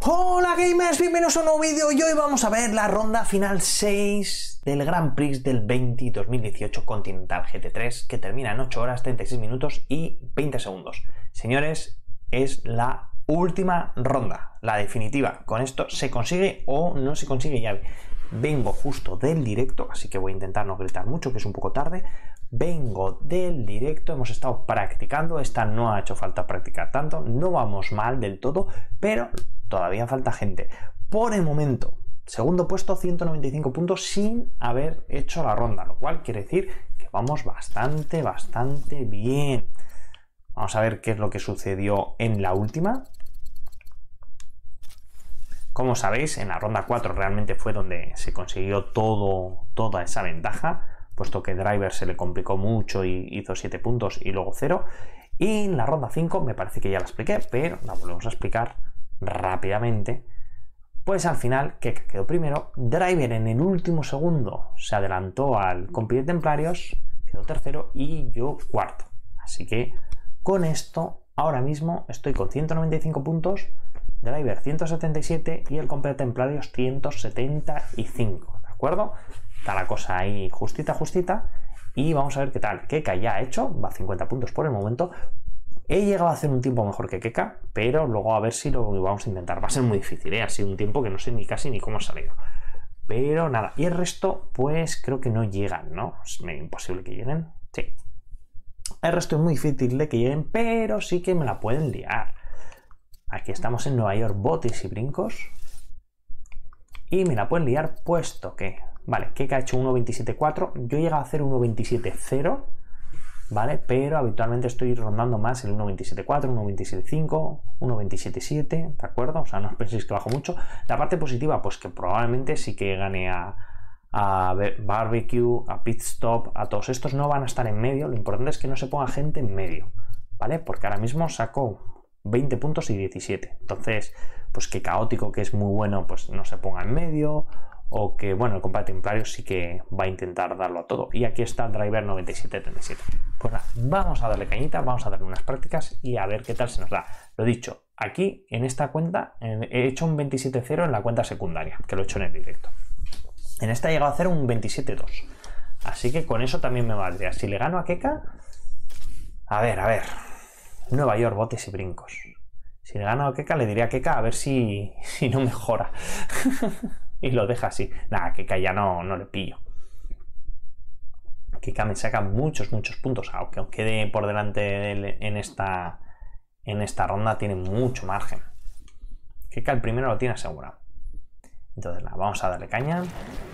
Hola gamers, bienvenidos a un nuevo vídeo y hoy vamos a ver la ronda final 6 del Grand Prix del 2018 Continental GT3 que termina en 8 horas, 36 minutos y 20 segundos. Señores, es la última ronda, la definitiva. Con esto se consigue o no se consigue ya. Vengo justo del directo, así que voy a intentar no gritar mucho, que es un poco tarde. Vengo del directo, hemos estado practicando, esta no ha hecho falta practicar tanto, no vamos mal del todo, pero todavía falta gente. Por el momento, segundo puesto, 195 puntos sin haber hecho la ronda, lo cual quiere decir que vamos bastante bien. Vamos a ver qué es lo que sucedió en la última. Como sabéis, en la ronda 4 realmente fue donde se consiguió toda esa ventaja, puesto que Driver se le complicó mucho y hizo 7 puntos y luego 0. Y en la ronda 5 me parece que ya la expliqué, pero la volvemos a explicar rápidamente. Pues al final, Keka quedó primero, Driver en el último segundo se adelantó al Compi de Templarios, quedó tercero y yo cuarto. Así que con esto, ahora mismo estoy con 195 puntos, Driver 177 y el Compi de Templarios 175, ¿de acuerdo? Está la cosa ahí justita y vamos a ver qué tal. Keka ya ha hecho, va a 50 puntos por el momento. He llegado a hacer un tiempo mejor que Keka, pero luego a ver si lo vamos a intentar. Va a ser muy difícil, ¿eh? Ha sido un tiempo que no sé ni casi ni cómo ha salido. Pero nada, y el resto pues creo que no llegan, ¿no? Es medio imposible que lleguen. Sí. El resto es muy difícil de que lleguen, pero sí que me la pueden liar. Aquí estamos en Nueva York, botes y brincos. Y me la pueden liar puesto que... Vale, Keka ha hecho 1.27.4. Yo he llegado a hacer 1.27.0. ¿Vale? Pero habitualmente estoy rondando más el 1.27.4, 1.27.5, 1.27.7, ¿de acuerdo? O sea, no os penséis que bajo mucho. La parte positiva, pues que probablemente sí que gane a Barbecue, a Pit Stop, a todos estos no van a estar en medio. Lo importante es que no se ponga gente en medio, ¿vale? Porque ahora mismo saco 20 puntos y 17. Entonces, pues que Caótico, que es muy bueno, pues no se ponga en medio. O que, bueno, el Compa Templario sí que va a intentar darlo a todo. Y aquí está el Driver 9737. Pues nada, vamos a darle cañita, vamos a darle unas prácticas y a ver qué tal se nos da. Lo dicho, aquí en esta cuenta he hecho un 27.0 en la cuenta secundaria, que lo he hecho en el directo. En esta he llegado a hacer un 27.2. Así que con eso también me valdría. Si le gano a Keka... A ver. Nueva York, botes y brincos. Si le gano a Keka, le diría a Keka a ver si no mejora. Y lo deja así. Nada, Keka ya no le pillo. Keka me saca muchos puntos. Aunque quede por delante en esta ronda, tiene mucho margen. Keka el primero lo tiene asegurado. Entonces nada, vamos a darle caña.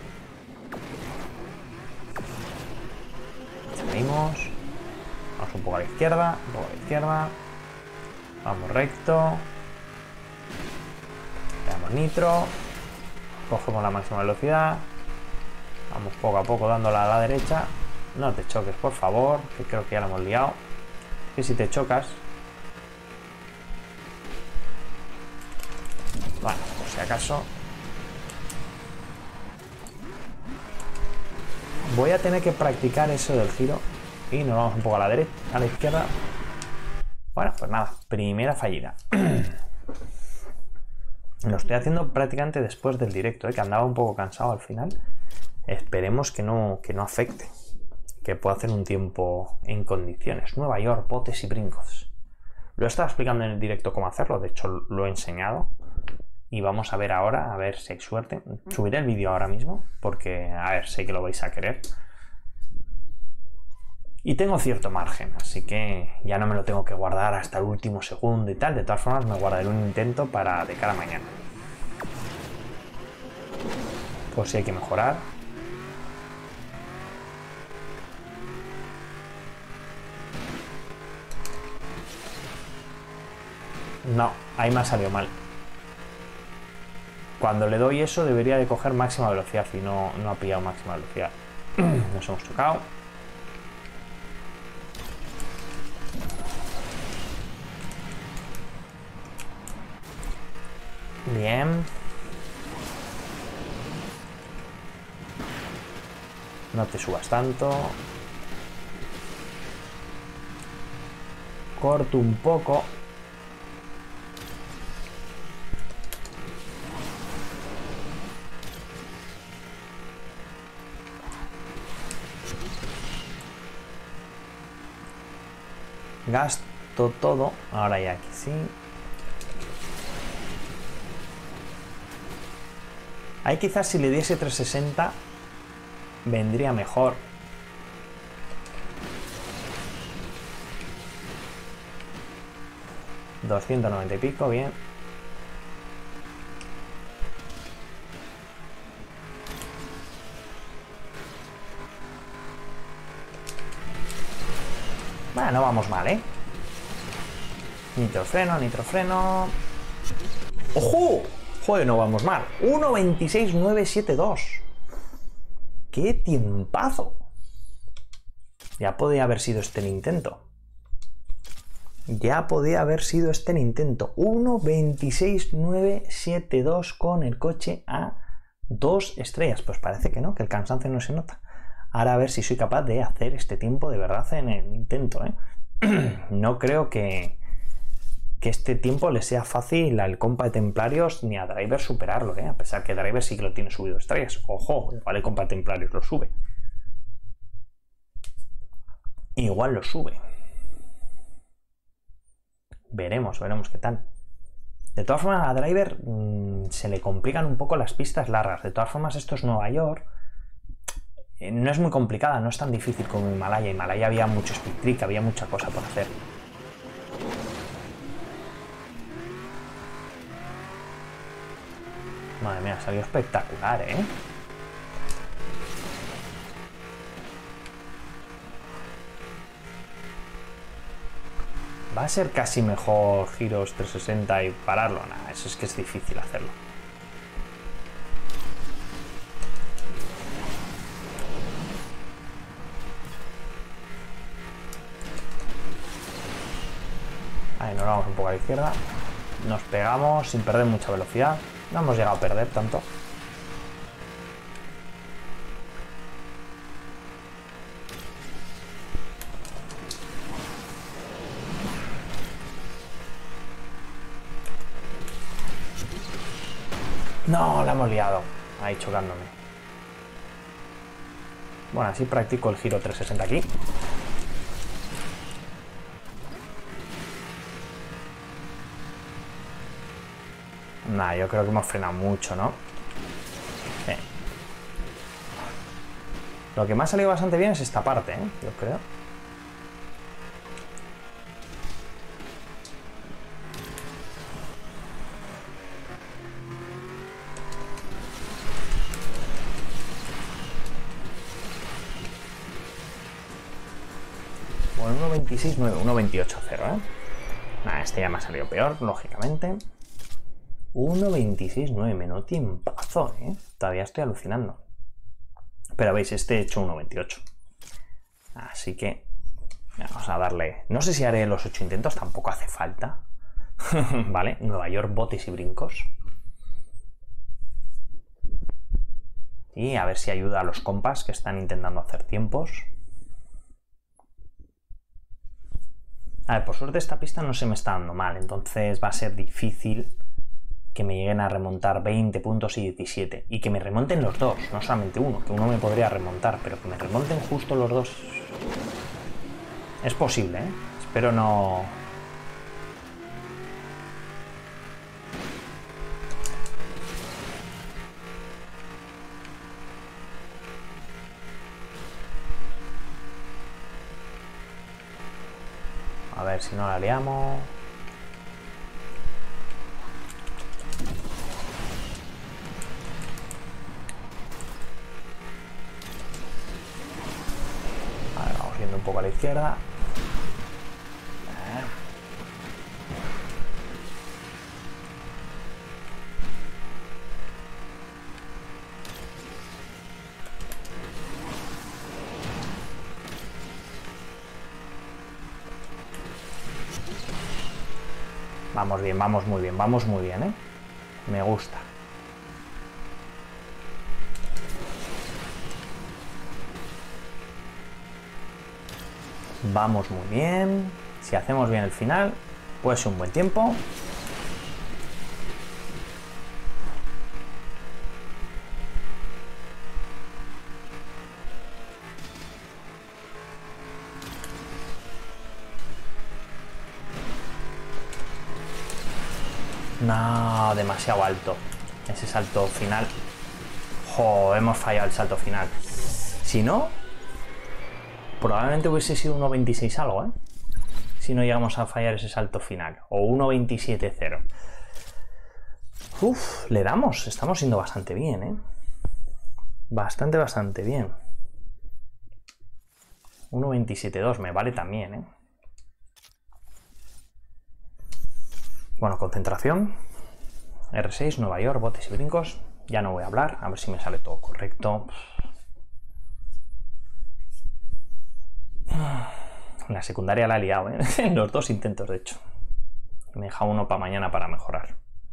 Seguimos. Vamos un poco a la izquierda. Un poco a la izquierda. Vamos recto. Le damos nitro. Cogemos la máxima velocidad. Vamos poco a poco dándola a la derecha. No te choques, por favor, que creo que ya la hemos liado. Que si te chocas... Bueno, por si acaso... Voy a tener que practicar eso del giro. Y nos vamos un poco a la derecha, a la izquierda. Bueno, pues nada, primera fallida. Lo estoy haciendo prácticamente después del directo, que andaba un poco cansado al final. Esperemos que no afecte. Que pueda hacer un tiempo en condiciones. Nueva York, botes y brincos. Lo he estado explicando en el directo cómo hacerlo. De hecho, lo he enseñado. Y vamos a ver ahora, a ver si hay suerte. Subiré el vídeo ahora mismo, porque, a ver, sé que lo vais a querer. Y tengo cierto margen, así que ya no me lo tengo que guardar hasta el último segundo y tal. De todas formas, me guardaré un intento para de cara a mañana. Por si hay que mejorar. No, ahí me ha salido mal. Cuando le doy eso debería de coger máxima velocidad y no ha pillado máxima velocidad. Nos hemos tocado. Bien. No te subas tanto. Corto un poco. Gasto todo. Ahora ya aquí sí. Ahí quizás si le diese 360 vendría mejor. $290 y pico, bien. Bueno, no vamos mal, ¿eh? Nitrofreno, nitrofreno. ¡Ojo! Joder, no vamos mal. 1.26.972. ¡Qué tiempazo! Ya podía haber sido este el intento. Ya podía haber sido este el intento. 1.26.972 con el coche a 2 estrellas. Pues parece que no, que el cansancio no se nota. Ahora a ver si soy capaz de hacer este tiempo de verdad en el intento, ¿eh? No creo que este tiempo le sea fácil al compa de Templarios ni a Driver superarlo, ¿eh? A pesar que Driver sí que lo tiene subido estrellas. Ojo, igual el compa de Templarios lo sube. Igual lo sube. Veremos qué tal. De todas formas, a Driver se le complican un poco las pistas largas. De todas formas, esto es Nueva York. No es muy complicada, no es tan difícil como Himalaya. Himalaya había mucho speed trick, había mucha cosa por hacer. Madre mía, salió espectacular, ¿eh? ¿Va a ser casi mejor giros 360 y pararlo? Nada, eso es que es difícil hacerlo. Ahí nos vamos un poco a la izquierda. Nos pegamos sin perder mucha velocidad. No hemos llegado a perder tanto. No, la hemos liado. Ahí chocándome. Bueno, así practico el giro 360 aquí. Nah, yo creo que hemos frenado mucho, ¿no? Sí. Lo que me ha salido bastante bien es esta parte, ¿eh? Yo creo. Bueno, 1.26.9, 1.28.0, ¿eh? Nah, este ya me ha salido peor, lógicamente. 1.26.9, menos tiempazo, ¿eh? Todavía estoy alucinando. Pero veis, este he hecho 1.28. Así que vamos a darle... No sé si haré los 8 intentos, tampoco hace falta. Vale, Nueva York, botes y brincos. Y a ver si ayuda a los compas que están intentando hacer tiempos. A ver, por suerte esta pista no se me está dando mal, entonces va a ser difícil que me lleguen a remontar 20 puntos y 17. Y que me remonten los dos, no solamente uno, que uno me podría remontar, pero que me remonten justo los dos. Es posible, ¿eh? Espero no... A ver si no la liamos. Vale, vamos yendo un poco a la izquierda. Vamos bien, vamos muy bien, ¿eh? Me gusta. Vamos muy bien. Si hacemos bien el final, puede ser un buen tiempo. No, demasiado alto. Ese salto final. Jo, hemos fallado el salto final. Si no, probablemente hubiese sido 1.26 algo, ¿eh? Si no llegamos a fallar ese salto final. O 1.27.0. Uf, le damos. Estamos yendo bastante bien, ¿eh? Bastante bien. 1.27.2 me vale también, ¿eh? Bueno, concentración. R6, Nueva York, botes y brincos. Ya no voy a hablar, a ver si me sale todo correcto. La secundaria la he liado, ¿eh? En los dos intentos, de hecho. Me deja uno para mañana para mejorar.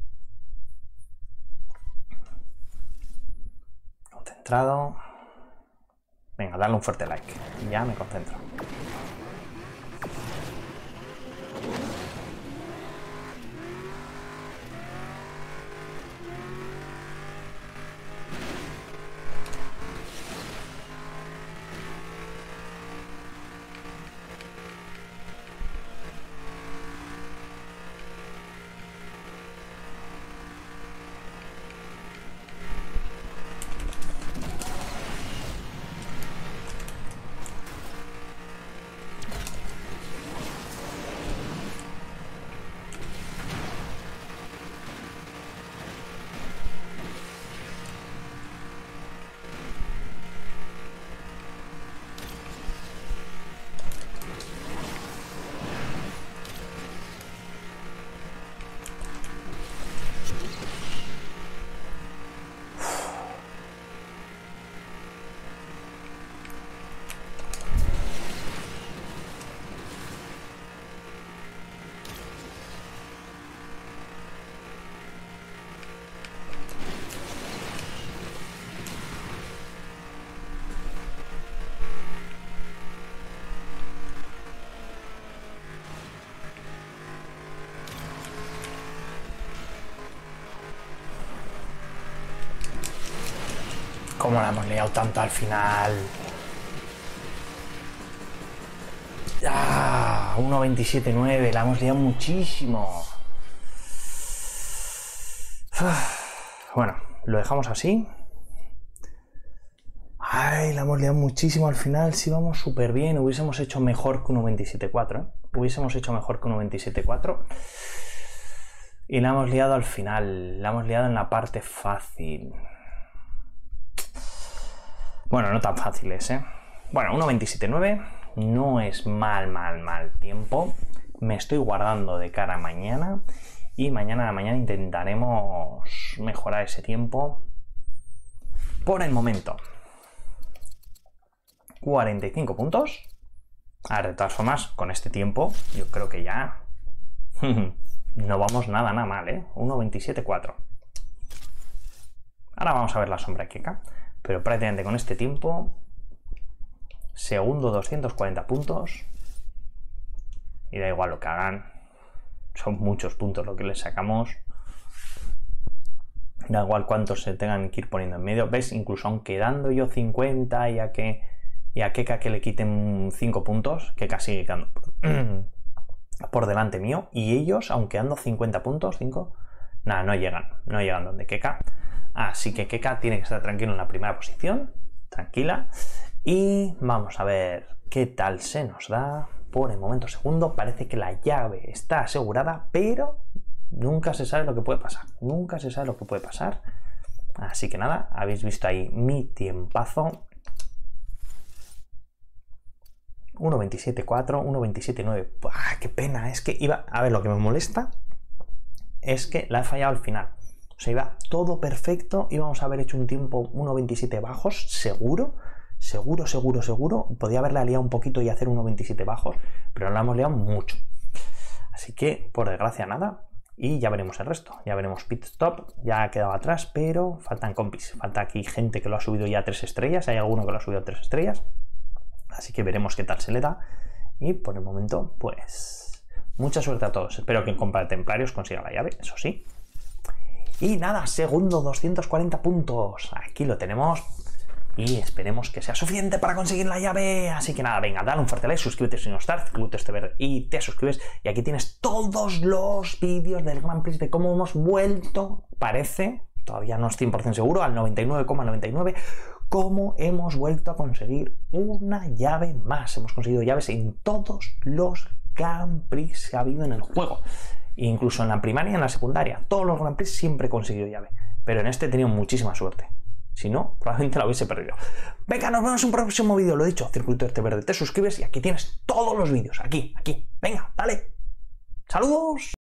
Concentrado. Venga, dale un fuerte like. Y ya me concentro. ¿Cómo la hemos liado tanto al final? ¡Ah! 1.27.9, la hemos liado muchísimo. Bueno, lo dejamos así. Ay, la hemos liado muchísimo al final. Sí, vamos súper bien. Hubiésemos hecho mejor que 1.27.4, ¿eh? Hubiésemos hecho mejor que 1.27.4. Y la hemos liado al final. La hemos liado en la parte fácil. Bueno, no tan fáciles, ¿eh? Bueno, 1.27.9 no es mal tiempo. Me estoy guardando de cara a mañana. Y mañana a la mañana intentaremos mejorar ese tiempo. Por el momento, 45 puntos. Ahora, de todas formas, con este tiempo, yo creo que ya no vamos nada mal, ¿eh? 1.27.4. Ahora vamos a ver la sombra Keka. Pero prácticamente con este tiempo, segundo 240 puntos. Y da igual lo que hagan. Son muchos puntos lo que les sacamos. Da igual cuántos se tengan que ir poniendo en medio. ¿Ves? Incluso aun quedando yo 50 y a Keka que le quiten 5 puntos, Keka sigue quedando por delante mío. Y ellos, aunque ando 50 puntos, 5, nada, no llegan donde Keka. Así que Keka tiene que estar tranquilo en la primera posición, tranquila. Y vamos a ver qué tal se nos da. Por el momento segundo, parece que la llave está asegurada, pero nunca se sabe lo que puede pasar. Nunca se sabe lo que puede pasar. Así que nada, habéis visto ahí mi tiempazo. 1.27.4, 1.27.9. ¡Qué pena! Es que iba... A ver, lo que me molesta es que la he fallado al final. O sea, iba todo perfecto, íbamos a haber hecho un tiempo 1.27 bajos, seguro. Podía haberla liado un poquito y hacer 1.27 bajos, pero la hemos liado mucho. Así que, por desgracia, nada. Y ya veremos el resto. Ya veremos pit stop, ya ha quedado atrás, pero faltan compis. Falta aquí gente que lo ha subido ya a 3 estrellas. Hay alguno que lo ha subido a 3 estrellas. Así que veremos qué tal se le da. Y por el momento, pues, mucha suerte a todos. Espero que en compra de templarios consiga la llave, eso sí. Y nada, segundo 240 puntos. Aquí lo tenemos. y esperemos que sea suficiente para conseguir la llave. Así que nada, venga, dale un fuerte like, suscríbete si no estás, Circuito Este Verde y te suscribes. Y aquí tienes todos los vídeos del Grand Prix de cómo hemos vuelto, parece, todavía no es 100% seguro, al 99,99, cómo hemos vuelto a conseguir una llave más. Hemos conseguido llaves en todos los Grand Prix que ha habido en el juego. Incluso en la primaria y en la secundaria. Todos los Grand Prix siempre he conseguido llave. Pero en este he tenido muchísima suerte. Si no, probablemente la hubiese perdido. Venga, nos vemos en un próximo vídeo. Lo he dicho, Circuito Este Verde. Te suscribes y aquí tienes todos los vídeos. Aquí. Venga, dale. ¡Saludos!